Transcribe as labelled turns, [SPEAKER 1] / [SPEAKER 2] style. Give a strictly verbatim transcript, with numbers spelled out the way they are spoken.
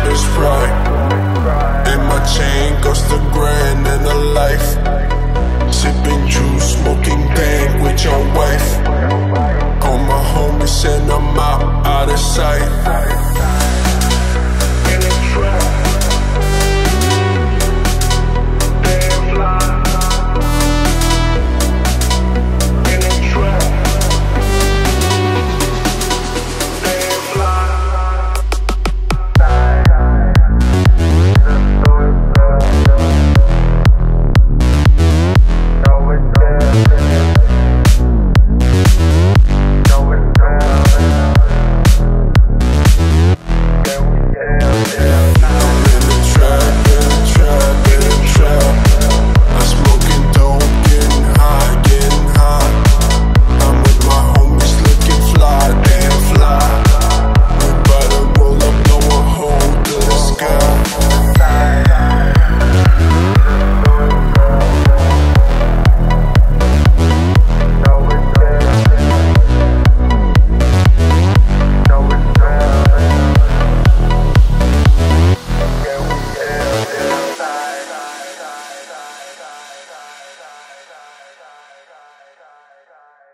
[SPEAKER 1] is right. And my chain cost a grand and a life. Sipping juice, smoking dank with your wife. Call my homies and I'm out, out of sight.